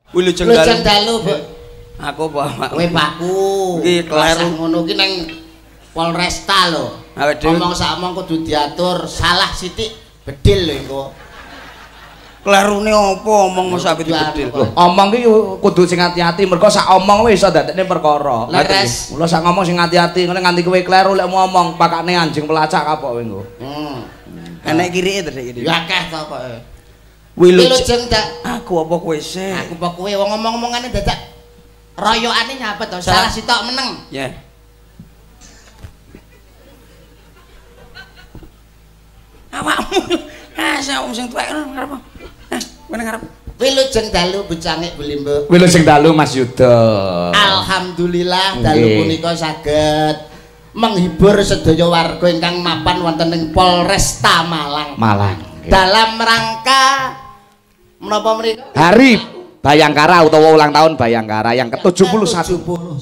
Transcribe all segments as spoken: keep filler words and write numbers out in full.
Wilujeng dalu. Wilujeng dalu, Bu. Aku Pak. Kowe Pakku. Iki kleru ngono ki nang Polresta lho. Ngomong sak omong kudu diatur, salah sithik bedil lho engko. Klerune apa omong masa bedil? Omong ki kudu sing ati-ati mergo sak omong wis iso dadekne perkara. Leres. Mula sak ngomong sing ati-ati ngene nganti kowe kleru lek ngomong pakane anjing pelacak kapok kowe engko. Hmm. Enek kirike to iki. Ya akeh to kok. Wilujeng dak. Aku apa kowe sih? Aku apa kowe wong ngomong-omongane dadak royokane nyapa to? Salah sitok meneng. Ya. Awakmu. Ah, sak sing tuwek ngono ngarep. Hah, kene ngarep. Wilujeng dalu Bucangik Bulimbo. Wilujeng dalu Mas Yuda. Alhamdulillah dalu punika saged menghibur sedaya warga ingkang mapan wonten ing Polresta Malang. Malang. Dalam rangka menapa mriku? Hari Bayangkara utawa ulang tahun Bayangkara yang ke tujuh puluh satu.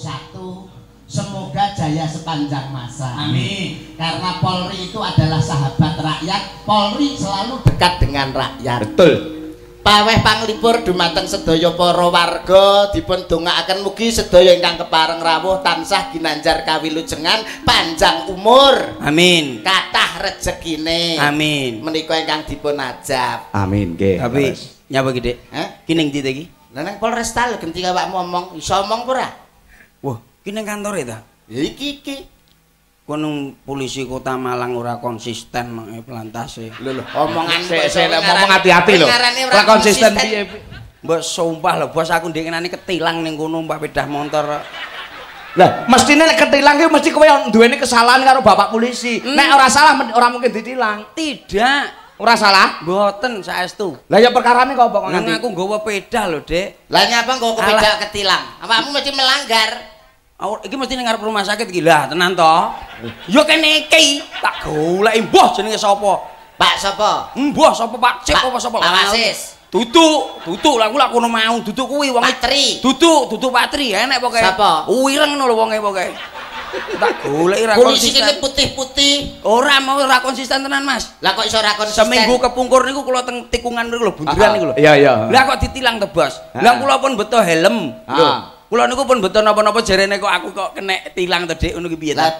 Semoga jaya sepanjang masa. Amin. Karena Polri itu adalah sahabat rakyat. Polri selalu dekat dengan rakyat. Betul. Paweh panglipur dumateng sedaya para warga dipun dongaaken mugi sedaya ingkang kepareng rawuh tansah ginanjar kawilujengan, panjang umur. Amin. Kathah rejekine. Amin. Menika ingkang dipun ajab. Amin nggih. Tapi nyapa iki, Dik? Hah? Ki ning ndi iki? Lah nang Polresta lho genti awakmu ngomong, iso omong ora? Wah, ki ning kantore ta? Ya iki iki. Kono polisi Kota Malang ora konsisten mange plantase. Lho lho, omongan sik ngomong hati-hati lho. Ora konsisten piye? Mbok sumpah lho, Bos aku ndengenane ketilang ning kono mbak pedah motor. Lah, mestine nek ketilang ki mesti kowe duweni kesalahan karo Bapak polisi. Hmm. Nek ora salah ora mungkin ditilang. Tidak. Ora salah? Mboten saestu. Lah ya perkarane kok kok Nang nganti. aku nggawa pedah lho, Dik. Lah nyapa nggo kepedak ketilang? Awakmu mesti melanggar. Oh, iki mesti ning ngarep rumah sakit iki. Lah, tenan to? Yo kene iki tak goleki mbah jenenge sapa? Pak sapa? Mbah sapa Pak Cip apa sapa? Pak Wasis. Duduk, duduk lah aku lak kono mau, duduk kuwi wong Pak Tri. Duduk, duduk Pak Tri, enek pokoke. Sapa? Wireng ngono lho wonge pokoke. Tak goleki ra Polisi konsisten. kene putih-putih. Ora mau ora konsisten tenan, Mas. Lah kok iso ora konsisten? Seminggu kepungkur niku kula teng tikungan niku lho, bunderan niku lho. Iya iya. Lah kok ditilang to, Bos? Lah kula pun beto helm. Lho. Kula niku pun beto napa-napa jarene kok aku kok kena tilang to, Dik, ngono ki piye ta?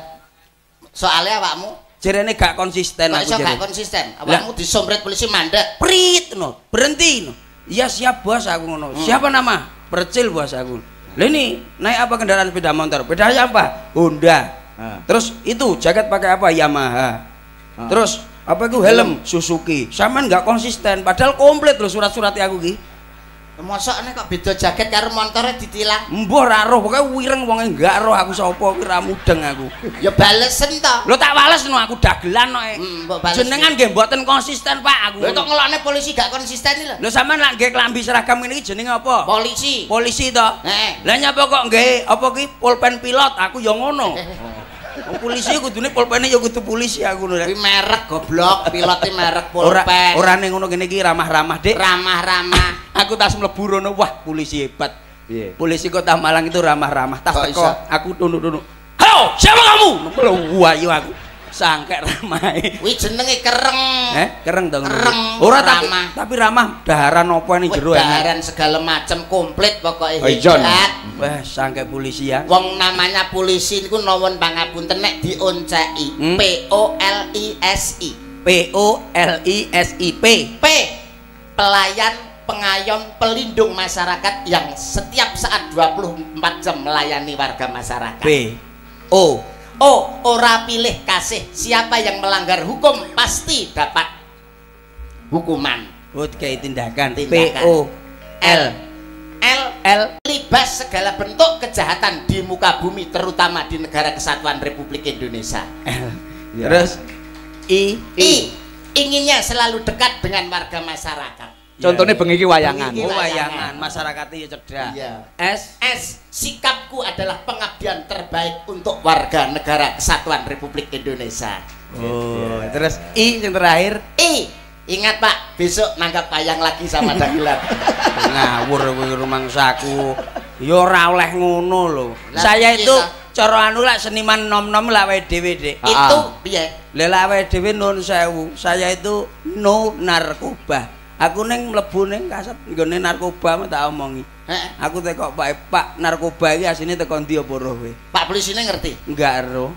Soale awakmu Jarene gak konsisten kok aku iso jarene. gak konsisten. Awakmu disomret polisi mandek. Prit no, berhenti no. Iya siap bos aku ngono. Hmm. Siapa nama? Percil bos aku. Lah ini naik apa kendaraan sepeda motor? Sepeda apa? Honda. Ha. Terus itu jaket pakai apa? Yamaha. Ha. Terus apa itu helm? Suzuki. Saman nggak konsisten. Padahal komplit loh surat-suratnya aku ki. Mosok nek kok beda jaket karo montore ditilang. Mbah ra roh, pokoke wireng wonge enggak roh aku sapa kuwi ra mudeng aku. Ya balesen to. Lho tak wales no aku dagelan kok. Hmm, mbok bales. Jenengan nggih mboten konsisten Pak aku. Lho kok ngelokne polisi gak konsisten lho. Lho sampean lak nggih klambi seragam ngene iki jenenge apa? Polisi. Polisi to. Heeh. Lah nyapa kok nggih apa ki pulpen pilot aku ya ngono. Wong polisi kudune pulpene ya kudu polisi aku lho. Kuwi merek goblok, pilote merek Ora pulpen. ora ning ngono kene iki ramah-ramah, Dik. Ramah-ramah. Aku tas mlebu rono, wah polisi hebat. Piye? Polisi Kota Malang itu ramah-ramah. Tas Kok teko, iso? aku tunduk-tunduk. Halo, siapa kamu? Lho wayu aku. Sangkek ramahe. Kuwi jenenge kereng. Eh, kereng to ngono. Kereng, Ora tapi ramah. tapi ramah daharan apa ning jero enak. Daharan segala macam komplit pokoknya Ijon. hebat. Wah, sangkek polisi ya. Wong namanya polisi niku nuwun pangapunten nek dionceki. Hmm? P O L I S I. P O L I S I P. P pelayan pengayom pelindung masyarakat yang setiap saat dua puluh empat jam melayani warga masyarakat. P O Oh, ora pilih kasih. Siapa yang melanggar hukum pasti dapat hukuman. Oh, kayak tindakan. P Tindakan. O L L L libas segala bentuk kejahatan di muka bumi terutama di negara kesatuan Republik Indonesia. L. Ya. Terus I I inginnya selalu dekat dengan warga masyarakat. Contohnya bengi iki wayangan. Bengi. Oh, wayangan masyarakatnya ya cerdas. Iya. S S sikapku adalah pengabdian terbaik untuk warga negara kesatuan Republik Indonesia. Oh, terus I yang terakhir I ingat Pak, besok nanggap wayang lagi sama Dagelan. ngawur kowe rumangsaku. Ya ora oleh ngono lho. Lah, Saya piye itu ta? cara anu lak seniman nom-nom lak wae dhewe, Dik. Itu piye? Lha lak wae dhewe nun sewu. Saya itu no narkoba. Aku ning mlebu ning kaset nggone narkoba mah tak omongi. Heeh. Aku tekok Pak Pak narkoba iki asine teko ndi apa roh kowe? Pak polisine ngerti. Enggak ero.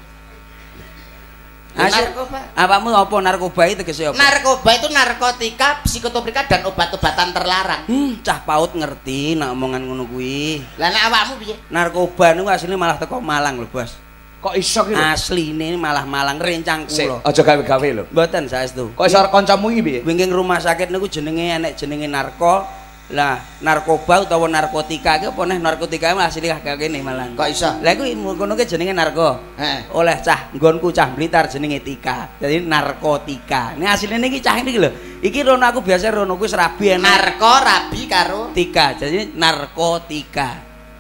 Ya, Asal narkoba. Apamu apa narkoba itu tegese apa? Narkoba itu narkotika, psikotropika dan obat-obatan terlarang. Hmm, cah paut ngerti nek omongan ngono kuwi. Lah nek awakmu piye? Narkoba niku asline malah teko Malang lho, Bos. Kok iso ki lho? Asline malah Malang rencang Sik, kula. aja gawe-gawe lho. Mboten saestu. Kok iso kancamu iki piye? Wingking rumah sakit niku jenenge enek jenenge narko. Lah, narkoba utawa narkotika iki apa neh narkotika mah asli kagak kene Malang. Kok iso? Lah iku ngono ki jenenge narko. Heeh. Oleh cah nggonku cah Blitar jenenge Tika. Jadi narkotika. Ini asline iki cah iki lho. Iki rono aku biasa rono kuwi serabi enak. Narko rabi karo Tika. Jadi narkotika.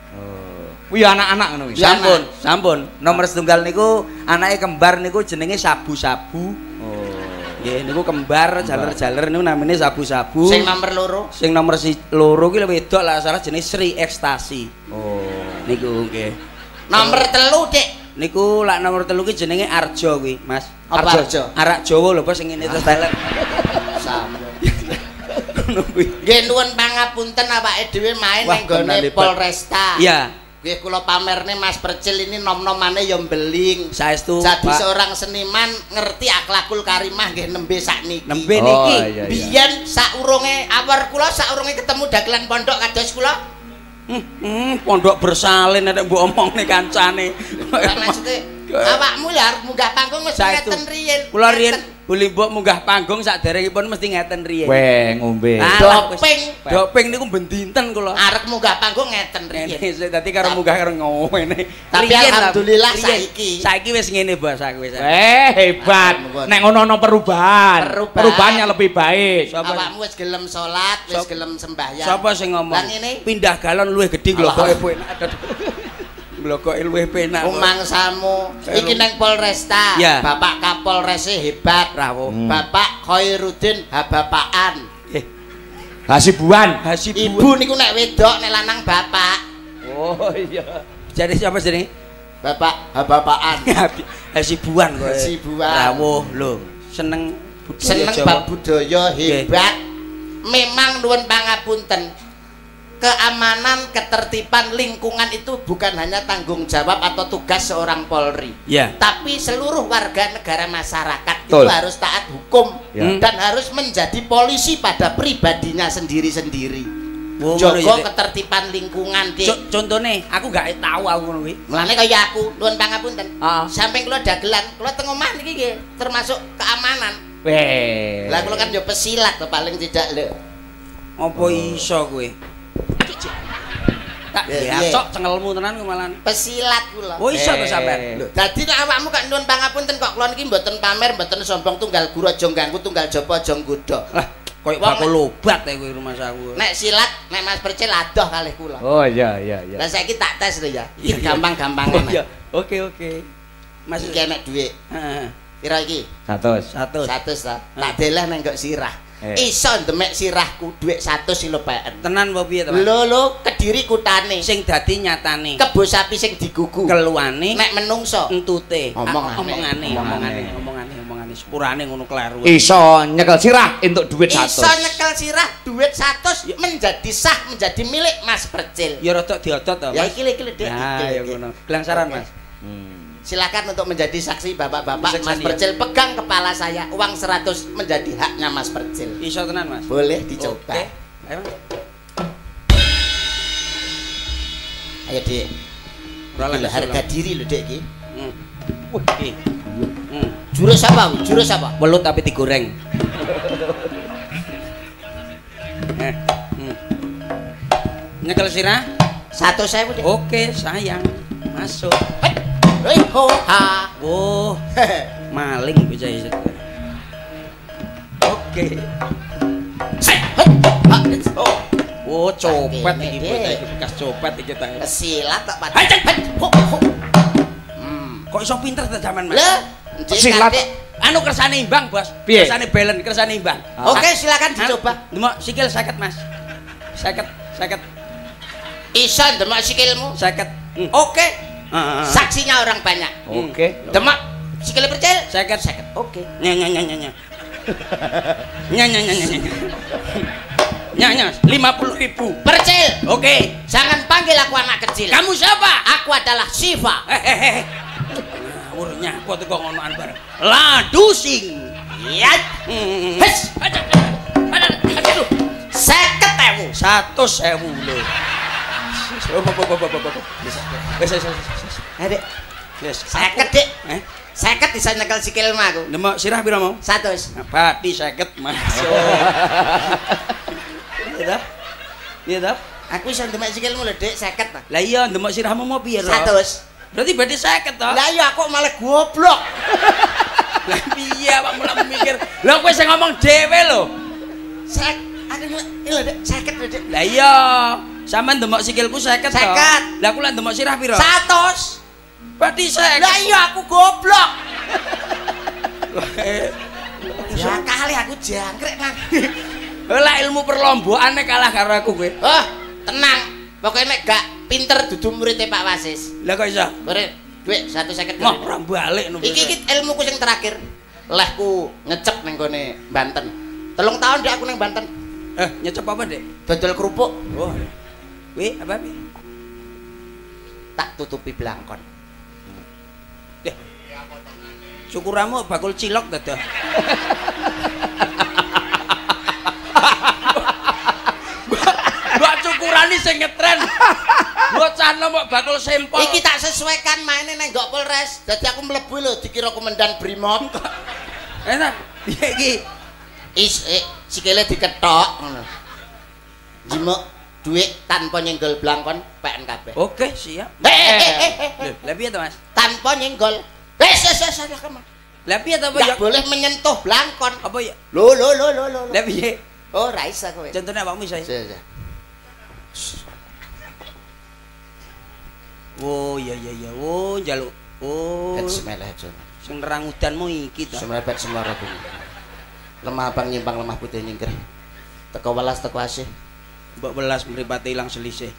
Oh. Kuwi anak-anak ngono kuwi. Ya, Sampun, sampun. Nomor setunggal niku anake kembar niku jenenge sabu-sabu. Oh. Nggih, niku kembar jaler-jaler niku namine sabu-sabu. sing nomor loro. Sing nomor si loro ki wedok lah salah jenenge Sri Ekstasi. Oh. Niku nggih. Nomor telu, Dik. Niku lak nomor telu ki jenenge Arjo kuwi, Mas. Apa Arjo? Arak Jawa lho, Bos sing ngene terus talent. Sama. Ngono kuwi. Nggih nuwun pangapunten awake dhewe main Wah, ning gone kenal hebat. Polresta. Iya, Nggih kula pamerne Mas Percil ini nom-nomane ya mbeling. saestu. Jadi Pak. seorang seniman ngerti akhlakul karimah nggih nembe sakniki. Nembe Oh, niki. iya. Biyen saurunge awar kula saurunge ketemu dagelan pondok kados kula. Hmm, hmm, pondok bersalin nek mbok omongne kancane. Lah maksude awakmu ya arep munggah panggung mesti Saestu. ngeten riyen. Kula riyen Ngeten. buli mbok munggah panggung saderengipun mesti ngeten riyen. Weh, ngombe. Alah, wis. Doping. Doping niku ben dinten kula. Arep munggah panggung ngeten riyen. Ngene sik dadi karo munggah karo ngene. Tapi Riyen, alhamdulillah riyen. saiki. Saiki wis ngene Bos aku wis. Eh, hebat. Ampun. Nek ngono ana perubahan. Perubahan. Perubahan yang lebih baik. Sapa? Awakmu wis gelem salat, wis Sop- gelem sembahyang. Sapa sing ngomong? Lah ngene. Pindah galon luwih gedhi glokoke Allah. penak. Glokoke luwih penak. Umangsamu iki nang Polresta. Ya. Bapak Kapolrese hebat. Rawuh. Hmm. Bapak Khairuddin Habapaan. Eh, Hasibuan. Hasibu. Ibu niku nek wedok nek lanang bapak. Oh iya. Jadi siapa jenenge? Bapak Habapaan. Hasibuan kok. Hasibuan. Rawuh lho. Seneng budaya Seneng Jawa. bab budaya hebat. Memang nuwun pangapunten. Keamanan, ketertiban lingkungan itu bukan hanya tanggung jawab atau tugas seorang Polri. Ya. Tapi seluruh warga negara masyarakat Betul. itu harus taat hukum Ya. dan harus menjadi polisi pada pribadinya sendiri-sendiri. Oh, ngono ya, Jaga Dik. ketertiban lingkungan, Dik. Co- Contone, aku gak tahu aku ngono kuwi. Mulane kaya aku, nuwun pangapunten. Ah. Samping kula dagelan, kula teng omah niki nggih termasuk keamanan. Weh. Lah kula kan yo pesilat to paling tidak lho. Apa iso kowe? Tak Ya, ya iya. cok cengelmu tenan ku malan. Pesilat kula. Oh iso to Eh. sampean? Lho, dadi nek awakmu kok nuwun pangapunten kok kula niki mboten pamer, mboten sombong tunggal guru aja ganggu, tunggal japa aja nggodha. Lah, koyo Wong bakul obat ya kowe rumah saku. Nek silat, nek Mas Percil adoh kalih kula. Oh iya iya iya. Lah saiki tak tes lho ya. Iya, Iki iya. gampang-gampang Oh enak. iya. Oke oke. Mas Iki enek dhuwit. heeh. Pira iki? Satu. Satu. seratus ta. Tak deleh nang kok sirah. Eh. Iso ndemek sirahku dhuwit seratus kilo peken. Tenan apa piye to, Mas? Lho lho, Kediri kutane. Sing dadi nyatane Kebo sapi sing digugu. keluane Nek menungso. entute. Omongane. Ah, omongane, Omongane. omongane, omongane, omongane. Sepurane ngono kleru. Iso nyekel sirah entuk duit Iso satu. nyekel sirah dhuwit seratus menjadi sah menjadi milik Mas Percil. Ya rada diodot to, Ya Mas. iki lho iki lho Dik. Ya iki lho, ya iki. ngono. Gelangsaran, Oke. Mas. Hmm. Silakan untuk menjadi saksi bapak-bapak. Mas Saksi, Percil pegang kepala saya. Uang seratus menjadi haknya Mas Percil. Iso tenan, Mas. Boleh dicoba. Oke. Ayo. Ayo Dik. Ora Iki lho, lah harga diri lho Dik iki. Hmm. Wih, iki. Hmm. Jurus apa? Jurus apa? Welut tapi digoreng. Eh, hmm. Nyekel sirah? Satu sewu Dik. Oke, sayang. Masuk. Hei, hei, ho, ha. Oh, maling bisa iso. Oke. Hei, hei, ha, ho. Oh, copet Ini, iki Dik. bocah iki bekas copet iki ta. Silat tak pada. Hei, hei, Hei, ho, ho. Hmm. Kok iso pinter ta zaman, Mas? Lah, Dik, Silat. Dik. Anu kersane imbang, Bos. Piye? Kersane belen, kersane imbang. Oke, silakan dicoba. Demok sikil seket, Mas. Seket, seket, Iso ndemek sikilmu. seket. Hmm. Oke. Heeh. Saksinya orang banyak. Oke. Demak sikil Percil. Seket. Seket. Oke. Nya nya nya nya nya. Nya nya nya nya. Nya nya lima puluh ribu. Percil. Oke. Jangan panggil aku anak kecil. Kamu siapa? Aku adalah Siva. Hehehe. Urnya apa tuh kok ngonoan bareng. Ladusing. Iya. Hes. Ada. Ada. Aduh. Seket ewu. Satu sewu lho. Wes wes wes. Adek. Wes. Seket, Dik. Eh? Seket bisa nyekel sikilmu aku. Nemok sirah pira mau? Satus. Pati seket masuk. Iya dah. Iya dah. Aku bisa ndemek sikilmu lho, Dik, seket ta. Lah iya nemok sirahmu mau piye, Ro? Satus. Berarti berarti seket toh? Lah iya aku malah goblok. Lah piye Pak mulai mikir. Lah kowe sing ngomong dhewe lho. Sek, aku ini lho, Dik, seket lho, Dik. Lah iya, sampean ndemok sikilku seket toh. Seket. Lah aku lek ndemok sirah pira? Satus. Berarti seket. Lah iya aku goblok. Ya kali aku jangkrik nang. Lah ilmu perlombaane kalah karo aku kowe. Oh, tenang. Pokoknya nek gak pinter dudu muridnya Pak Wasis. Lah kok iso? Bare duit satu seket. Wah, ora balik no. Iki iki ilmuku sing terakhir. Lehku ngecep ning gone Banten. Telung tahun dik aku ning Banten. Eh, nyecep apa, Dek? Dodol kerupuk. Oh. Wi, apa wi? Tak tutupi blangkon. Deh. Syukuramu bakul cilok dadah. Mbak cukurane sing ngetren. Bocah mbok bakul sempol. Iki tak sesuaikan maine nang Gok Polres. Dadi aku mlebu lho dikira komandan Brimob. Enak. Piye iki? Is eh, sikile diketok ngono. Jimuk duit tanpa nyenggol blangkon P N K B. Oke, siap. Eh, Lah piye to, Mas? tanpa nyenggol. Wes wes wes salah kamu. Lah piye to, Enggak ya? boleh menyentuh blangkon. Apa ya? Lo lo lo lo lo. Lah piye? Oh, ra iso kowe. Contone awakmu iso. Iya, iya. Oh, iya iya iya. Oh, njaluk. Oh. Bismillah aja. Sing nerang udanmu iki to. Semlepet semara bumi. Lemah abang nyimpang lemah putih nyingkir. Teko welas teko asih. Mbok welas mripate ilang selisih.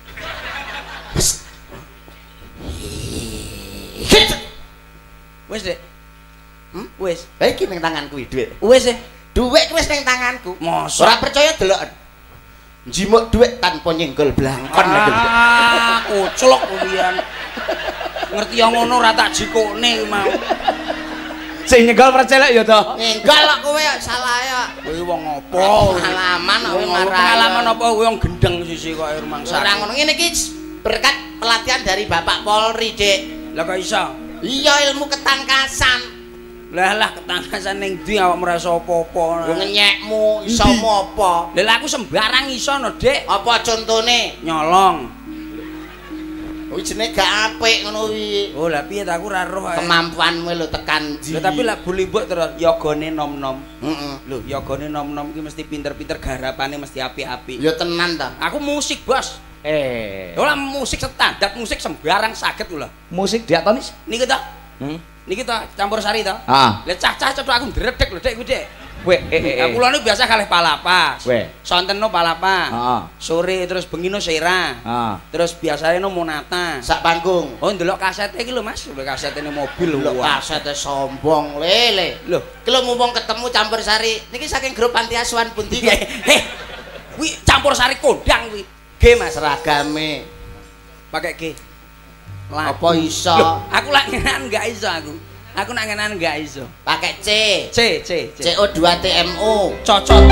Wis, Dek. Hmm? Wis. Lah iki ning tanganku iki dhuwit. Wis e. Dhuwit wis ning tanganku. Mosok. Ora percaya delok. Njimuk dhuwit tanpa nyenggol blangkon lho. Ah, kuclok kuwian. Ngerti yang ngono ora tak jikokne mau. Sing nyegal percelek ya to. Nyenggol kok kowe salah ya. Kowe wong apa? Pengalaman kowe marah. Pengalaman apa kowe wong gendeng sisi kok rumangsa. Ora ngono ngene iki berkat pelatihan dari Bapak Polri, Dik. Lah kok iso? Iya ilmu ketangkasan. Lah lah ketangkasan ning ndi awakmu ora iso apa-apa. Yo ngenyekmu iso apa? Lah aku sembarang iso no, Dik. Apa contone? Nyolong. Kuwi jenenge gak apik ngono kuwi. Oh, lah piye ta aku ora roh ae. Kemampuanmu lho tekan ndi. Lah tapi lah buli mbok terus yogane nom-nom. Heeh. Lho, yogane nom-nom iki mesti pinter-pinter garapane mesti apik-apik. Ya tenan ta. Aku musik, Bos. Eh. Ora musik standar, musik sembarang saged lho. Musik diatonis. Niki to. Hmm. Niki to campur sari to. Ah. Lah cah-cah cethuk aku ndredeg lho, Dek, kuwi, Dek. Weh, eh eh. Aku lho biasa kalih palapas. Weh. Sonteno palapa. Heeh. Sore terus bengino sera. Ah. Terus biasane no monata. Sak panggung. Oh, ndelok kasete iki lho, Mas. Lho kasetene mobil lho. Lho kasete sombong lele. Lho, Ki lho mumpung ketemu campur sari. Niki saking grup panti asuhan pundi kok. heh. Kuwi campur sari kondang kuwi. G, Mas. Seragame. Pakai G. Apa iso? Loh, aku lak ngenan enggak iso aku. Aku nak ngenan enggak iso. Pakai C. C, C, C. C O dua T M O. Cocot.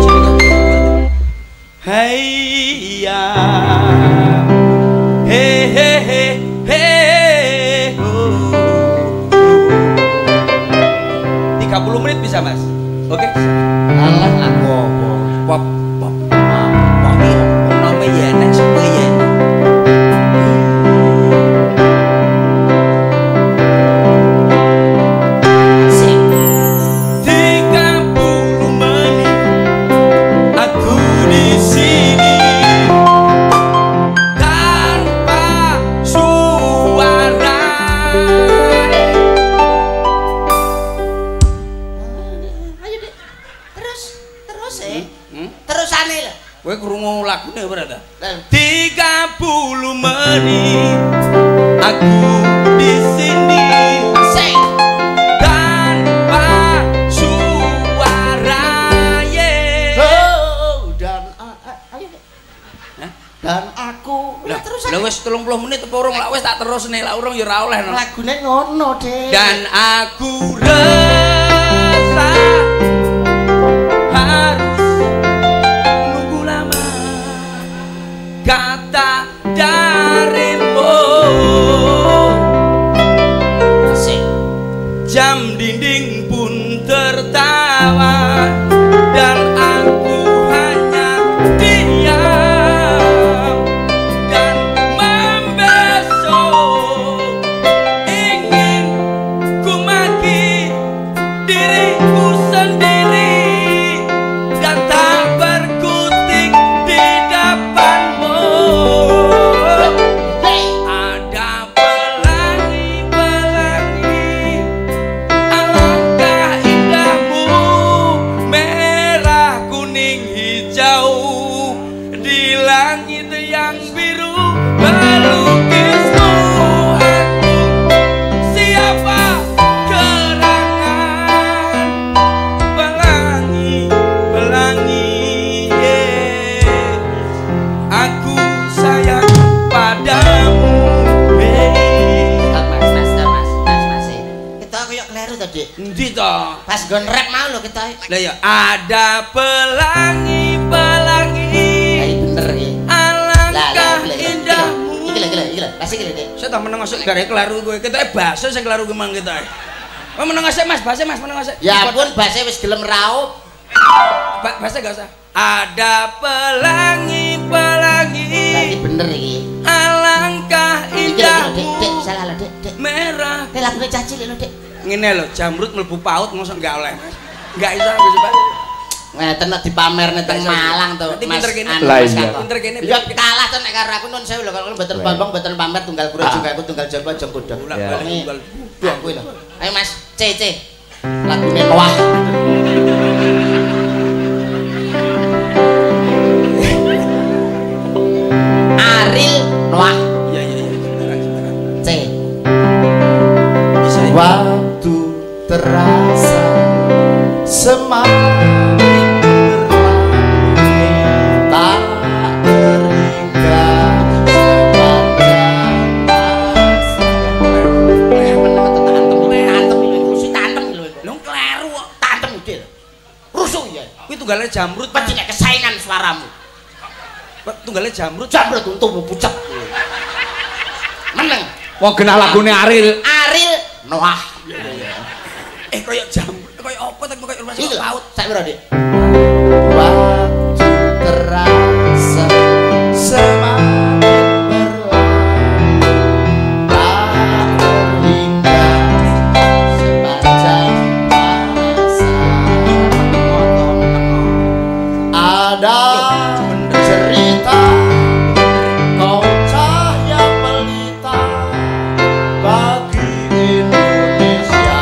Hai ya. He he he he. tiga puluh menit bisa, Mas? Oke. Alah lagu apa? Pop pop. Pop iki nome ya nek sepi ya. Kowe krungu lagune ora ta? tiga puluh menit aku di sini sing tanpa suara. terus. Lah wis telung puluh menit apa urung lak wis tak terusne lak urung ya ora oleh. Lagune ngono, Dik. Dan aku rasa harus menunggu lama kata darimu. Asik. Jam dinding pun tertawa dan aku hanya diam dan membesok. Ingin ku maki diriku sendiri dan tak berkutik di depanmu. Ada pelangi-pelangi, alangkah indahmu, merah kuning hijau di langit yang biru. Pelukismu aku, siapa gerangan pelangi, pelangi, yeah. Aku sayang padamu, babe. Stop, Mas, Mas, stop, Mas, Mas, Mas. Kita koyo kleru to, Dik. Endi to? Pas gon rap mau lho kita. Lah ya ada pelangi-pelangi, Ya bener iki. alangkah indahmu. Iki lho, iki lho, iki lho. Pas iki lho, Dik. Saya tak meneng asik dari kelaru kowe. Kita bahasa sing kelaru ki mang kita. Kowe meneng asik Mas, bahasa Mas meneng asik. Ya ampun, bahasa wis gelem raup. Ba bahasa gak usah. Ada pelangi-pelangi, Lah iki bener iki. alangkah Iki lho, Dik, Dik, indahmu, salah lho, Dik, Dik. merah. Nek lagune caci lho, Dik. Ngene lho, jamrut mlebu paut mosok gak oleh. Gak iso Gus Pak. Ngeten nek dipamerne teng Lah, iso. Malang to, Nanti Mas. pinter kene. anu, Lah, Mas iya. Kako. Pinter kene. Ya kalah to nek karo aku nun sewu lho, kalau mboten Lah, bombong, mboten pamer tunggal kura juga aku tunggal jaba aja kuda. Ulah Ya. balik Ini tunggal. dua kuwi lho. Ayo Mas, C C. Lagune Noah. Ariel Noah. Iya iya iya, sebentar sebentar. C. Bisa. Waktu terasa semakin berlalu, tak terhingga sepanjang masa. Long kleru kok. Tantem udah rusuh ya. Kuwi tunggale jamrut, Pak. Pasti kesaingan suaramu. Tunggale jamrut. Jamrut untukmu pucet. Meneng. Wong genah lagune Ariel. Ariel Noah. Eh koyo jamrut, koyo apa tapi koyo rumah Iki paut. laut. Sak pira, Dik? Waktu terasa semakin berlalu, tak terhingga sepanjang masa. Ada cerita kau cahaya pelita bagi Indonesia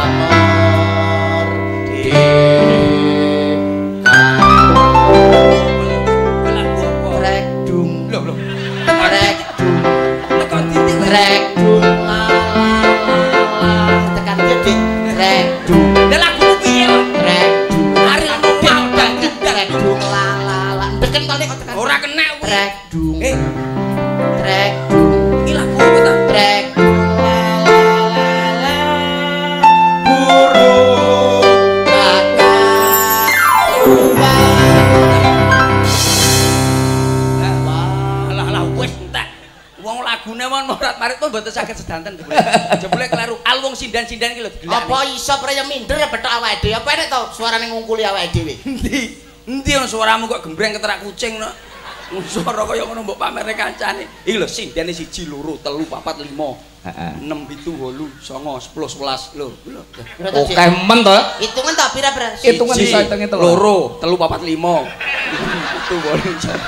Lagu apa? Trek dung, Loh loh. trek dung, Tekan titik. trek dung, la la la la. Tekan dia di trek dung, Lah lagu piye kok? trek dung. Ariel Noah udah Trek dung, la la la. Deken kali kok tekan. ora kena kuwi. Trek dung, Eh, trek dung, iki lagu apa ta? trek dung, la la la la. Burung kakak Alah alah wis entek. Wong lagune mon morat marit kok mboten saged sedanten jebule. Jebule kleru. Al wong sindan-sindan iki lho digelak. apa iso praya minder ya betok awake dhewe. Apa enek to suarane ngungkuli awake dhewe. Endi? Endi ono suaramu kok gembreng keterak kucing no. Suara kaya ngono mbok pamerne kancane. Iki lho sindane siji loro telu papat lima Heeh. enam pitu wolu songo sepuluh sebelas lho. Lho. Oke men to. Hitungan to pira-pira? Hitungan Siji, bisa hitung-hitung. loro telu papat lima pitu wolu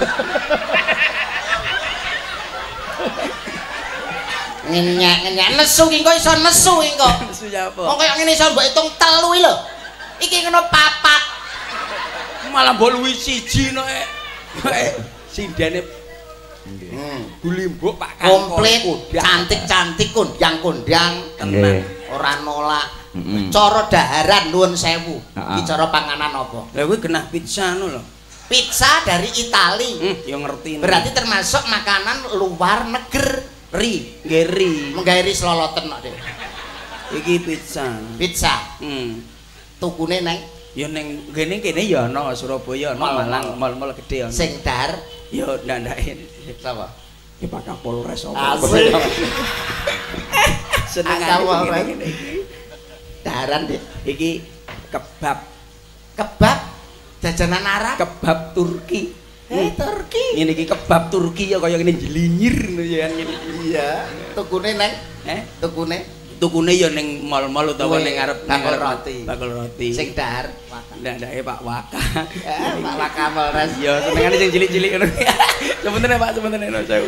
Ngenyek ngenyek nesu ki kok iso nesu ki kok. suya apa? Wong kaya ngene iso mbok hitung telu iki lho. Iki ngono papat. Malah mbok luwi siji no eh. Eh, sindane Hmm. Bulimbuk Pak Kangkong. Komplit, Kondang. cantik-cantik kondang-kondang, Tenan. ora nolak. Heeh. Cara daharan nuwun sewu. Heeh. Iki cara panganan apa? Lah kuwi genah pizza ngono lho. Pizza dari Itali. Hmm, ya ngerti. Berarti termasuk makanan luar negeri. Geri. Menggairi seloloten kok, Dek. Iki pizza. Pizza. Hmm. Tukune neng Ya ning kene kene ya ana Surabaya ana Malang mal-mal gedhe ana. sing dar Ya ndak-ndakin. sapa? Ki Pak Kapolres apa? Asik. Senengane Kapolres. ngene iki. Daran, Dek. Iki kebab, Kebab jajanan Arab. kebab Turki. Eh, Turki. Ngene iki kebab Turki ya kaya ngene jelinyir ngono ya ngene. Iya. Tukune neng. Eh, Tukune tukune ya ning mal-mal utawa Weh, ning arep bakul roti. Bakul roti. sing dar. ndake Pak Waka. Eh, Pak Waka Polres. Ya senengane sing cilik-cilik ngono. Sebenarnya Pak, sebenarnya no sewu.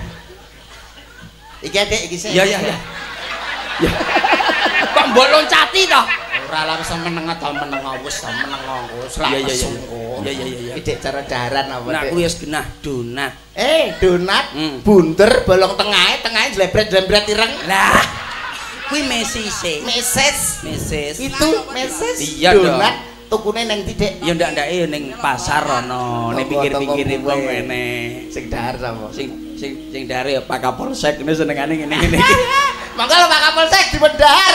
Iki Dek, iki sing. Ya ya ya. Ya. Kok mbok loncati to? Ora langsung meneng to meneng wis to meneng wis Iya, iya, iya. sungguh. Iya, iya, iya, iya. Iki Dek cara daran apa Nah, Dek? kuwi wis genah donat. Eh, donat Hmm. bunder bolong tengahe, tengahe jlebret-jlebret ireng. Lah, kuwi mesise. Meses. Meses. Itu meses. Iya, donat tukune neng Dek. Ya ndak-ndake ya ning pasar ana, ning pinggir-pinggire wong ngene. Sing dahar sapa? Sing sing sing dare ya Pak Kapolsek ngene senengane ngene-ngene. Monggo lho Pak Kapolsek dipendhar.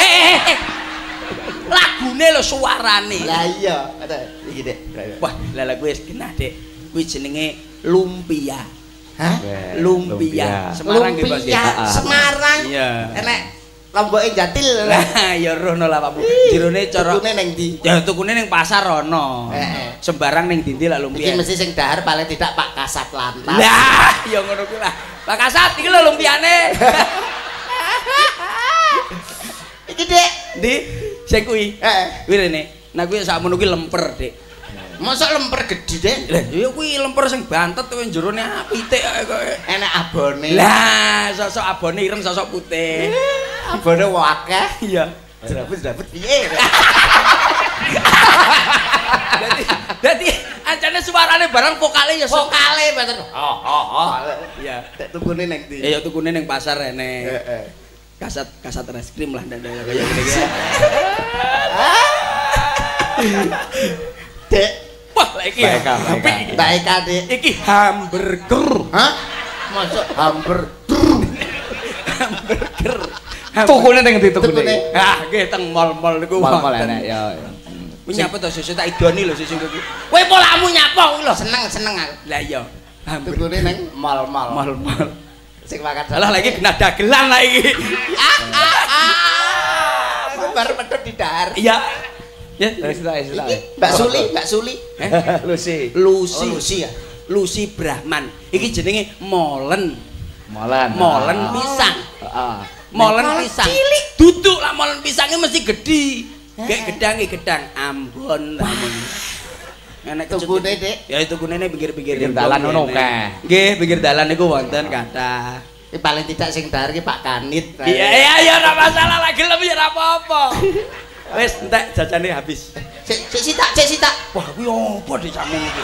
Lagune lho suarane. Lah iya, ada iki Dek. Wah, lah lah kuwi wis genah, Dik. Kuwi jenenge lumpia. Hah? Lumpia. Semarang nggih, Mas. Lumpia, Heeh. Semarang. Iya. Enek lomboke Jatil. Lah ya rono lah Pakmu. Jirone cara Tukune neng ndi? ya tukune ning pasar ana. Heeh. Sembarang ning ndi lah Iki lumpia. mesti sing dahar paling tidak Pak Kasat Lantas. Lah, ya ngono kuwi lah. Pak Kasat iki lho lumpiane. Iki Dek. Ndi? Sing kuwi. Heeh. Kuwi rene. Nah kuwi sakmono kuwi lemper, Dik. Mosok lemper gedhi Dek. Lah ya kuwi lemper sing bantet kuwi jerone apitik kok. Enek abone. Lah, sosok abone ireng sosok putih. Abone akeh. Iya. Drabut-drabut piye? Dadi dadi ancane suarane barang vokale ya Vokale mboten. Oh, oh, oh. Iya. Dek tukune neng ndi? Eh ya tukune ning pasar rene. Heeh. Kasat kasat es krim lah ndak kaya ngene iki. Dek, Wah, lah iki. Baik, Kak, baik, Kak. Mbak Eka Dek. Iki hamburger. Hah? Masuk hamburger. Hamburger. Tukune ning ndi tukune? Tukune. Ah, nggih teng mall-mall niku. Mal-mal wonten. enek ya. Kuwi nyapa to susu tak idoni lho susu kuwi. Kowe polamu nyapa kuwi lho. Seneng seneng aku. Lah iya. Hamburger Tukune neng mal-mal. mall-mall. Sing makan Salah lagi kena dagelan lah iki. Ah ah ah. Aku baru medhot di dahar. Iya. Ya, Wis tak wis tak. Iki Mbak Suli, Mbak Suli. Eh? Lucy. Lucy. Oh, Lucy ya. Lucy Brahman. Iki jenenge molen. Molen. Molen pisang. Heeh. Molen Molen pisang. cilik. Duduk lah molen pisangnya mesti gede. Kayak gedang iki gedang Ambon lah mun. Enek Tukune, Dek. Ya itu kunene pinggir-pinggir Pinggir dalan ngono akeh. Nggih, pinggir dalan niku wonten kathah. Ini paling tidak sing dahar ki Pak Kanit. Iya iya ya ora masalah lagi lebih ora apa-apa. Wis entek jajane habis. Sik sik sitak, sik sitak. Wah, kuwi opo dicamun iki?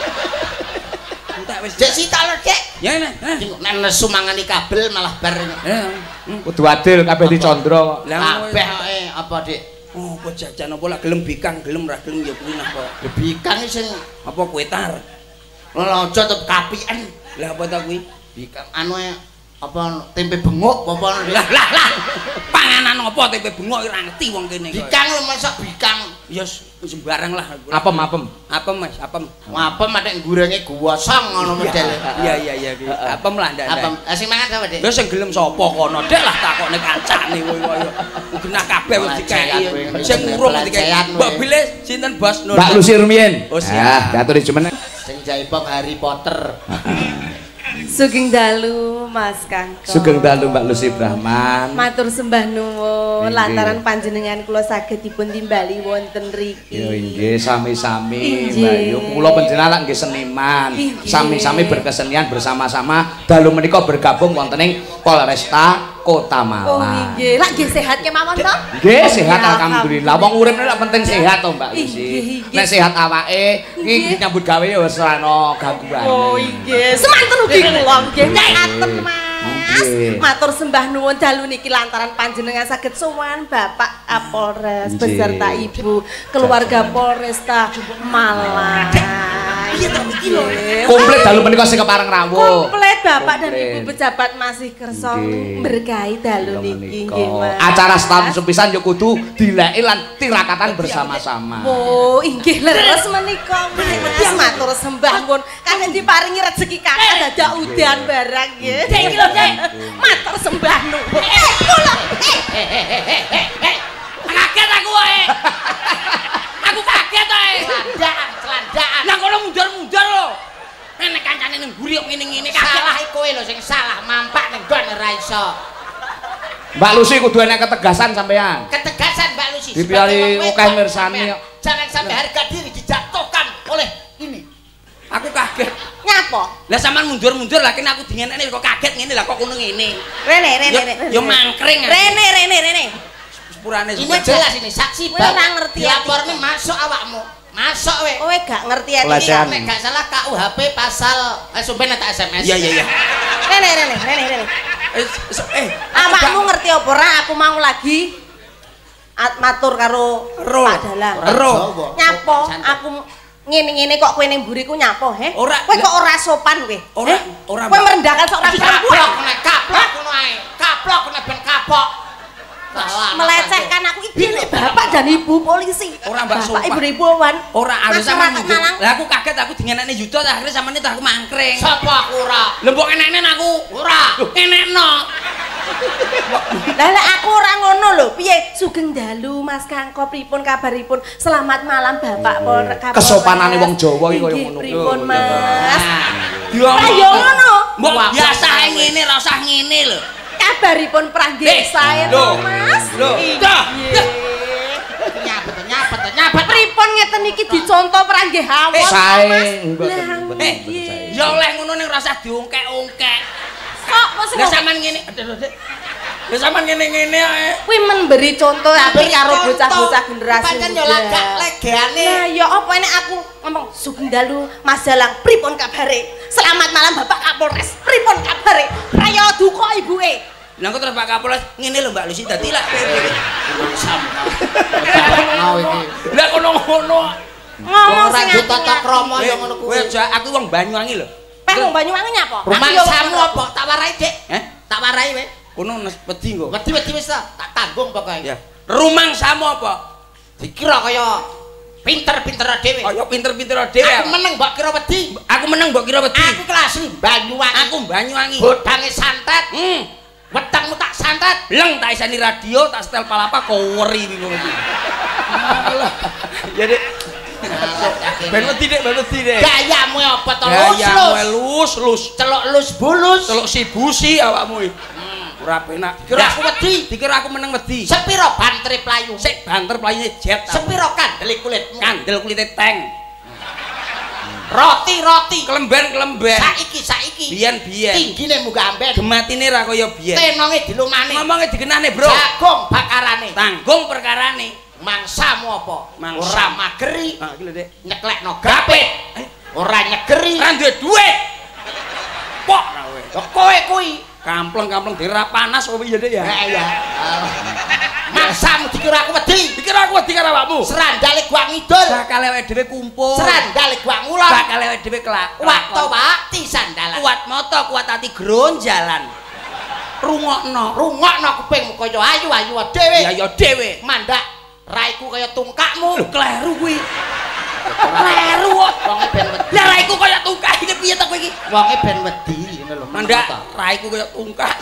Entek wis. Sik sitak lho, Dek. Ya nah. Nek nesu mangani kabel malah bar. Ya. Kudu adil kabeh dicondro. Lah Kabeh eh apa, Dek? oh, apa jajan apa lah gelem bikang, gelem ra gelem ya kuwi nah kok. Bikang sing Apa kuetar? lojo tetep kapien. Lah apa ta kuwi? Bikang anu e apa tempe bengok apa Lah lah lah. Panganan apa tempe bengok ora ngerti wong kene kok. bikang lho masak bikang. Ya sembarang lah. Apem apem. Apem Mas, apem. Apa matek gorenge gosong ngono model. Iya iya iya iki. Apem lah ndak. Apa eh, sing mangan sapa, Dek? Lha sing gelem sapa kono? Dek lah takokne kancane kowe kaya. Genah kabeh wis dikeki. Sing urung dikeki. Mbak Bile sinten Bos Nur? Mbak Lucy Rumiyin. Oh, siap. Ya, diatur jumeneng. Sing jaipong Harry Potter. Sugeng dalu Mas Kangkong. Sugeng dalu Mbak Lucy Brahman. Matur sembah nuwun Inggih. lantaran panjenengan kula saged dipun timbali wonten riki. Yo inggih sami-sami Inggih. Mbak Yu. Kula panjenengan nggih seniman. Inggih. Sami-sami berkesenian bersama-sama dalu menika bergabung wonten ing Polresta Kota Oh Malang. nggih, lak nggih sehat kemawon to? Nggih sehat Ya, alhamdulillah. Wong urip nek penting sehat to Mbak Inggih, Lucy. inggih. Nek sehat awake Inggih. iki nyambut gawe ya wis ora ana gangguan. Oh inggih, semanten ugi kula nggih ngaten Mas. Inggih. Matur sembah nuwun dalu niki lantaran panjenengan saged sowan Bapak Kapolres Inggih. beserta Ibu keluarga Polresta Malang. Piye to iki lho. Komplit dalu menika sing kepareng rawuh. Komplit Bapak dan Ibu pejabat masih kersa berkahi dalu niki nggih Mas. Acara setahun sepisan yo kudu dileki lan tirakatan bersama-sama. Oh, inggih leres menika Mas. Matur sembah pun kangen diparingi rezeki kakak dadak udan barang nggih. Dek iki lho, Dek. Matur sembah nuwun. Eh, kula. Kaget aku wae. Aku kaget ae. Celandaan, celandaan. Lah kono mundur-mundur lho. Nek kancane ning mburi kok ngene-ngene kaget. Salah kowe lho sing salah, mampak ning gon ora iso. Mbak Lucy kudu enek ketegasan sampean. Ketegasan Mbak Lucy. Dipiali akeh mirsani kok. Jangan sampai harga diri dijatuhkan oleh ini. Aku kaget. Nyapa? Lah sampean mundur-mundur lah kene aku dingenekne kok kaget ngene lah kok kono ngene. Rene, rene, rene. Yo mangkring. Rene, rene, rene. Sepurane Ini jelas ini saksi Kowe ora ngerti dilaporne masuk awakmu. Masuk we. Kowe gak ngerti ati. Pelecehan. Nek gak salah K U H P pasal eh sumpen tak S M S. Iya iya iya. Rene, rene, rene, rene. Eh, eh Awakmu ngerti apa ora? Aku mau lagi at- matur karo Ro. Pak Dalang. Ro. Nyapo? Aku ngene-ngene kok kowe ning mburiku nyapo, he? Ora. Kowe kok ora sopan kowe. Ora, Eh? ora, Kowe Mbak. merendahkan seorang Kaplok perempuan. nek kaplok ngono ae. Kaplok nek ben kapok. Melecehkan aku iki nek bapak dan ibu polisi. Ora, Mbak, Bapak sumpah. ibu ribuan. Ora ada sampean Masyarakat mundur. Malang. Lah aku kaget aku dingenekne Yuda ta akhire sampean itu aku mangkring. Sapa aku ora? Lha mbok enekne aku. Ora. Loh, enekno. Lah lek aku ora ngono lho. Piye? Sugeng dalu Mas Kangko pripun kabaripun? Selamat malam Bapak Pol Kapolres. Kesopanane wong Jawa iki koyo ngono. Pripun Mas? Yo Lah yo ngono. Mbok biasa ae ngene ra usah ngene lho. Kabaripun pranggih Eh, sae lho, to Mas. lho. Iya. Dah, dah. Nyabet nyabet nyabet. Pripun ngeten iki dicontoh pranggih awon Eh, sae. Mas? Mboten, Lah, mboten, Eh, mboten sae. ya oleh ngono ning ora usah diungkek-ungkek. Kok mesti Lah ngomong? sampean ngene. Aduh, Dik. Lah sampean ngene-ngene ae. Kuwi memberi contoh apik Beri karo contoh. bocah-bocah generasi Pancen yo lagak legane. Lah ya apa nek aku ngomong Sugeng dalu Mas Dalang pripun kabare? Selamat malam Bapak Kapolres. Pripun kabare? Raya duka ibuke. Lah kok terus Pak Kapolres ngene lho Mbak Lucy dadi lak. Mau iki. Lah kono ngono. Ngomong Ora sing duwe tata krama yo Eh, ngono kowe kuwi. aja aku wong Banyuwangi lho. Peh wong Banyuwangi nyapa? Rumangsamu apa? Tak warai, Dik. Eh? Tak warai we. Kono nes wedi kok. Wedi-wedi wis ta, tak tanggung pokoke. Ya. Rumangsamu apa? Dikira kaya pinter-pinter dhewe. Kaya pinter-pinter dhewe. Aku meneng mbok kira wedi. Aku meneng mbok kira wedi. Aku kelas Banyuwangi. Aku Banyuwangi. Bodange santet. Hmm. Wetengmu tak santet. Leng tak isani radio, tak setel palapa kok weri ngono iki. Alah. Ya Dik. Ben wedi Dik, ben wedi Dik. Gayamu apa to? Ya Lus. lus lus. Celok lus bulus. Celuk sibusi awakmu iki. Ora penak. Dikira aku wedi. Dikira aku meneng wedi. Sepiro bantre playu? Sik banter playine jet. Sepiro kandel kulitmu? Kandel kulite tank. Roti-roti. Kelemben-kelemben. Saiki saiki. Biyen-biyen. Tinggine munggah amben. Gematine ra kaya biyen. Tenonge dilumane. Ngomongnya dikenane, Bro. Jagung bakarane. Tanggung perkarane. Mangsamu apa? Mangsa. Ora mageri. Ah, iki lho, Dik. Nyeklekno gapit. Eh, Ora nyegeri. Ra duwe duit. Pok ra kowe. Kok kowe kuwi? Kampleng-kampleng dira panas kowe ya, Dik ya. Ha iya. Mangsamu dikira aku wedi. Dikira aku wedi karo awakmu. Serandale gua ngidul. Bakal awake dhewe kumpul. Serandale gua ngulon. Bakal awake dhewe kelak. Waktu-waktu sandalan. Kuat moto, kuat ati gronjalan. Rungokno. Rungokno kupingmu kaya ayu-ayu dhewe. Ya ya dhewe. Mandak raiku kaya tungkakmu. Lho kleru kuwi. Kleru kok. Wonge ben wedi. Lah raiku kaya tungkah iki piye to kowe iki? Wonge ben wedi ngono lho. Mandak raiku kaya tungkah.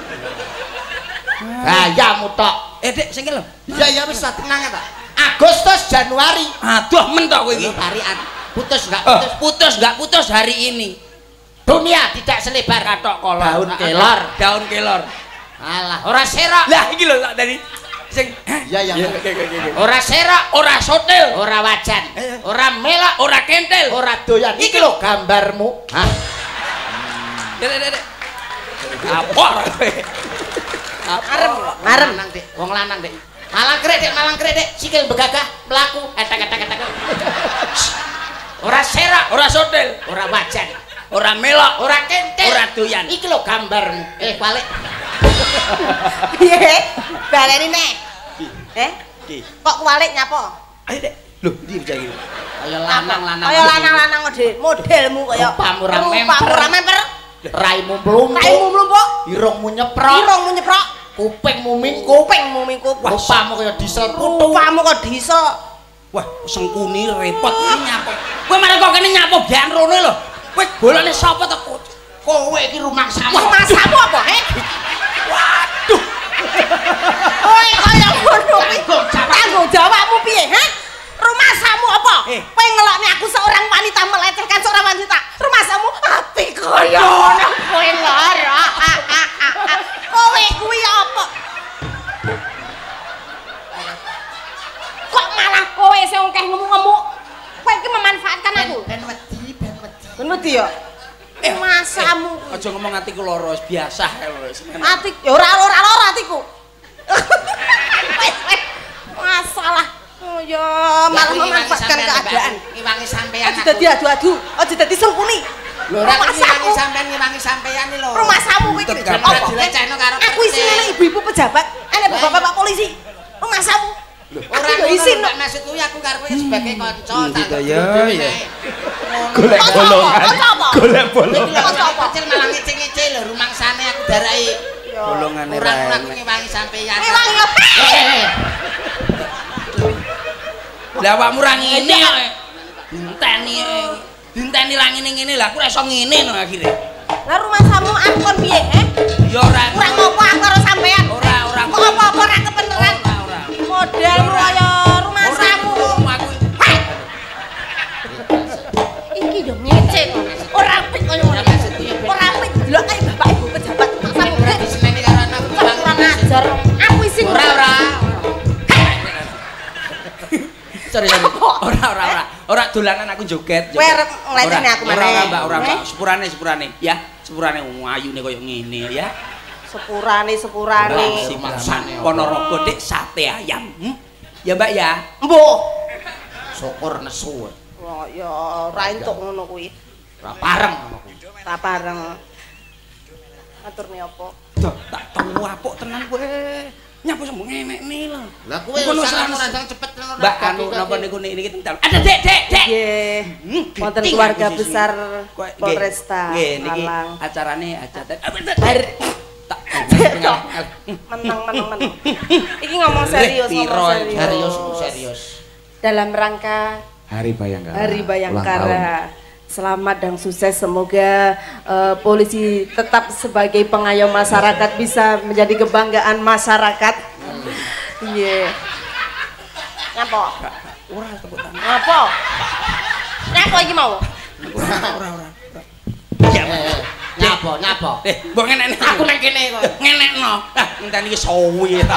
Gayamu tok. Eh Dik, sing lho. Iya ya wis tenang ta. Agustus Januari. Aduh men to kowe iki. Harian. Putus enggak Eh, putus? putus enggak putus hari ini. Dunia tidak selebar Katok kolor. daun kelor. Daun kelor. Alah, ora serak. Lah iki lho tak tadi sing Iya ya. oke oke oke. Ora serak, Ora sotil, ora wajan, Eh. ora melak, ora kentel. ora doyan. Iki lho gambarmu. Hah? Dek dek dek. Apa ora kowe? Arem, arem nang Dik. Wong lanang Dik. Malang krek Dik, malang krek Dik. Sikil begagah mlaku etek-etek-etek. Ora serak, Ora sotil, ora wajan, ora melok, ora kentel, ora doyan. Iki lho gambarmu. Eh, balik. Piye? Baleni nek. Eh? Iki. Kok kualik nyapa? Ayo Dek. Lho, ndi bisa iki? Kaya lanang-lanang. Kaya lanang-lanang modelmu kaya rupamu ra memper. Rupamu ra memper. Raimu mlumpuk. Raimu mlumpuk. Irungmu nyeprok. Irungmu nyeprok. Kupingmu mingkup. Kupingmu mingkup. Rupamu kaya diesel putu. Rupamu kok diesel. Wah, sengkuni repot iki nyapo. Kowe malah kok kene nyapo bian rone lho. Kowe golane sapa to? Kowe iki rumangsamu. Rumangsamu apa, he? Waduh. Oi, kaya ngono kuwi. Tanggung jawabmu piye, ha? Rumahsamu apa? Kowe ngelokne aku seorang wanita melecehkan seorang wanita. Rumahsamu ati kaya ngono kowe lara. Kowe kuwi apa? Kok malah kowe sing akeh ngemuk-ngemuk? Kowe iki memanfaatkan aku. Ben wedi, ben wedi. Ben wedi ya? Eh, masamu. Aja ngomong atiku lara biasa wis. Ati ya ora ora lara atiku. Masalah. Oh ya, malah memanfaatkan keadaan. Ngiwangi sampean. Aja dadi adu-adu, aja dadi sengkuni. Lho ora ngiwangi sampean ngiwangi sampean iki lho. Rumah samu kuwi iki. Apa dilecehno karo aku isine ibu-ibu pejabat, enek bapak-bapak polisi. Rumah samu. Ora isin maksud kuwi aku karepe sebagai kanca. Gitu ya, ya. Golek bolongan. Golek bolongan. Kanca kecil malah ngece-ngece lho rumangsane aku darai. Bolongane ora. Ora aku ngiwangi sampean. Ngiwangi apa? Lah awakmu ra ngene kok. Dinteni dinteni ra ngene-ngene lah aku ora iso ngene no akhire. Lah rumah samu aku kon piye, eh? Ya ora. Ora ngopo aku karo sampean. Ora, ora. Kok apa-apa ora kebeneran. Ora, ora. Modelmu kaya rumah samu. Aku iki yo ngece kok. Ora apik kaya ngono. Ora apik delok kaya bapak ibu pejabat. Samu diseneni karo anakku kurang ajar. Aku isin ora ora. Sorry, sorry. Ora, ora, ora. Ora dolanan aku joget. Kowe arep ngleteni aku Ora, maneh. Mbak, ora, Mbak. Sepurane, sepurane. Ya, sepurane ayune kaya ngene ya. Sepurane, sepurane. Si maksane Ponorogo Dik sate ayam. Hmm? Ya, Mbak ya. Mbuh. Syukur nesu. Wah, ya ora entuk ngono kuwi. Ora pareng ngono kuwi. Ora pareng. Aturne apa? Duh, tak tahu apuk tenan kowe. Nyapu sembung ngenek-ne lho. Lah kowe wis ora cepet ngono. Mbak anu napa niku niki tental. Ada Dek, Dek, Dek. Nggih. Wonten keluarga besar Polresta Nggih, niki Malang. acarane hajatan. Tak meneng meneng meneng. Iki ngomong serius, ngomong serius. Serius, serius. Dalam rangka Hari Bayangkara. Hari Bayangkara. Selamat dan sukses, semoga uh, polisi tetap sebagai pengayom masyarakat, bisa menjadi kebanggaan masyarakat. Iya. Ngapa? ora tepuk tangan. Ngapa? Ngapa iki mau? Ora, ora, ora. Ya, nyapa, nyapa. Eh, mbok ngenek aku nang kene kok. Ngenekno. Lah, ngenteni iki sawi ta.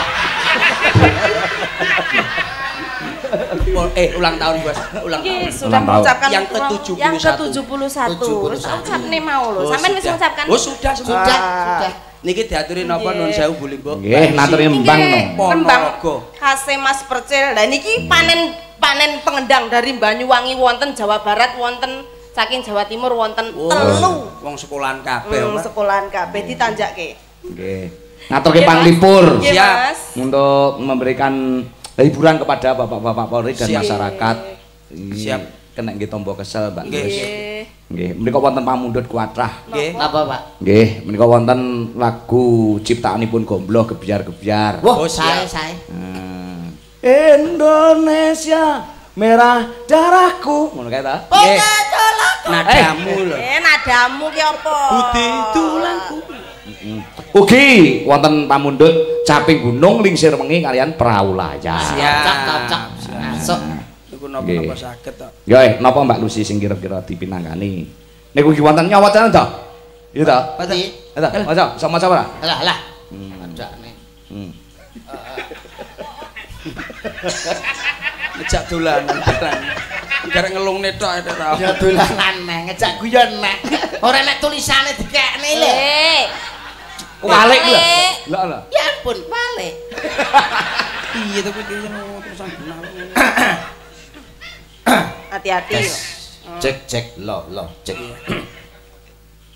Eh, ulang tahun Bos. Ulang tahun. Nggih, sudah mengucapkan yang ke tujuh puluh satu. Yang ke tujuh puluh satu. Wis ucapne mau lho. Sampeyan wis mengucapkan. Oh, sudah, sudah. Sudah. Niki diaturi napa nun sewu Bu Limbok? Nggih, naturi embang no. Kembang khase Mas Percil. Lah niki panen panen pengendang dari Banyuwangi wonten Jawa Barat, wonten saking Jawa Timur wonten telu. Wong sekolahan kabeh, Hmm, Pak. sekolahan kabeh ditanjakke. Nggih. Ngaturke panglipur Nggih, Mas. untuk memberikan hiburan kepada bapak-bapak Polri dan Siap. masyarakat. Siap. Kena nggih tombo kesel, Mbak. Nggih. Nggih. Nggih, menika wonten pamundhut kuatrah. Nggih. Napa, Pak? Nggih, menika wonten lagu ciptaanipun Gombloh Gebyar-gebyar. Wah, Oh, sae siap. sae. Hmm. Indonesia merah darahku. Ngono kae ta? Nggih. Nadamu lho. Eh, nadamu ki apa? Budi tulanku. Ugi wonten pamundhut Caping Gunung Lingsir Wengi kalian Perahu Layar. Siap. Cocok, cocok. Masuk. Niku napa-napa saged to. Ya, napa Mbak Lucy sing kira-kira dipinangani? Niku iki wonten nyawacan to? Iya to? Pati. Eta, maca, sama maca ora? Alah, alah. Adakne. Hmm. Ngejak dolanan barang. Garek ngelungne tok eta ta. Ya dolanan neh, ngejak guyon neh. Ora nek tulisane dikekne lho. Eh. Walik lho. Lah lah. Ya ampun, balik. Iya to kuwi terusan benar. Hati-hati. Cek cek lo lo cek.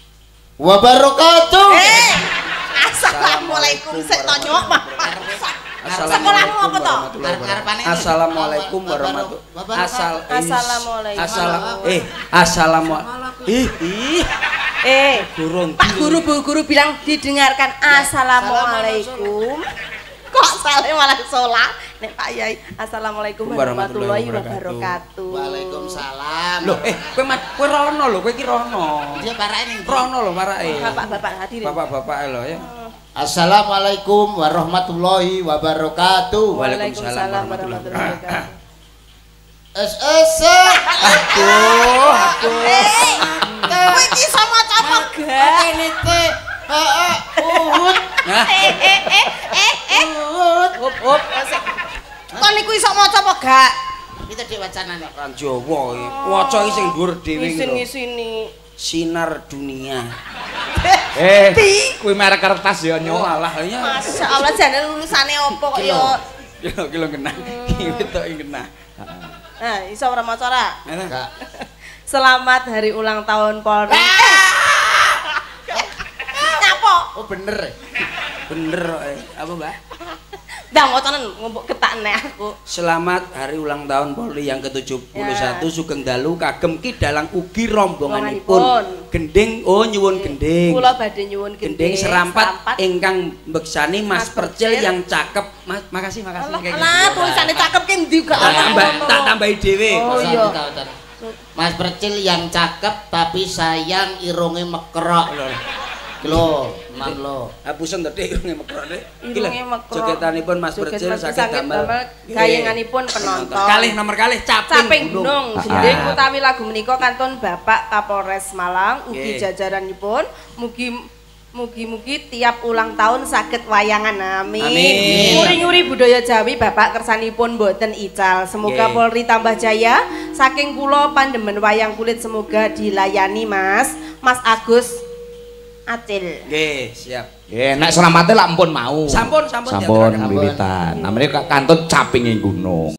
Wabarakatuh. Eh. Assalamualaikum sik to nyok. Sekolahmu apa toh? Assalamualaikum warahmatullahi asal Assalamualaikum. Assalam eh assalamualaikum ih ih Eh, gurung Pak Guru Bu Guru bilang didengarkan assalamualaikum. Kok salah malah sholat? Nek Pak Yai, assalamualaikum warahmatullahi wabarakatuh. Waalaikumsalam. Loh, eh, kowe kowe rono lho, kowe iki rono. Dia parake ning Rono lho marake. Bapak-bapak hadirin. Bapak-bapak lho ya. Assalamualaikum warahmatullahi wabarakatuh. Waalaikumsalam warahmatullahi wabarakatuh. Es es. Aduh, aduh. Kowe iki sama apa gak? Ini teh. Heeh, uhud. Eh eh eh eh eh. Hop hop. Kon niku iso maca apa gak? Itu diwacanane. Kan Jawa iki. Waca iki sing dhuwur dhewe iki lho. Ngisin-ngisini. Sinar dunia. Eh, kuwi merek kertas ya nyok. Alah ya. Masya Allah, jane lulusane opo kok ya. Kilo kilo kena. Iki tok kena. Nah, iso ora maca ora? Enggak. Selamat hari ulang tahun Polri. Nyapa? Oh bener. Bener eh. Apa, Mbak? Dah ngoconen ngombok ketakne aku. Selamat hari ulang tahun Polri yang ke tujuh puluh satu Ya. Sugeng Dalu kagem ki dalang ugi rombonganipun. Rombonganipun. Gending oh nyuwun gending. Kula badhe nyuwun Gending serampat ingkang mbeksani Mas Mas Percil Percil. yang cakep. Mas, makasih makasih kayak gitu. Lah, tulisane cakep ki ndi gak Tak ono. tambah tak tambahi dhewe. Oh, iya. Mas Percil yang cakep tapi sayang irunge mekrok lho. Lho, man lho. Hapusen tadi irunge mekrok nek. Irunge mekrok. Jogetanipun Mas Joget Percil Mas saged damel gayenganipun penonton. Kalih nomor kalih caping, Caping Gunung. Ah. Gending utawi lagu menika kantun Bapak Kapolres Malang ugi Nggih. jajaranipun mugi mugi-mugi tiap ulang tahun saged wayangan amin. Amin. Nguri-nguri budaya Jawi Bapak kersanipun boten ical. Semoga Nggih. Polri tambah jaya. Saking kula pandemen wayang kulit semoga dilayani Mas. Mas Agus Acil. Nggih, siap. Eh, nek selamate lak ampun mau. Sampun, sampun Sampun diaturaken. wiwitan. Namanya kantun capinge gunung.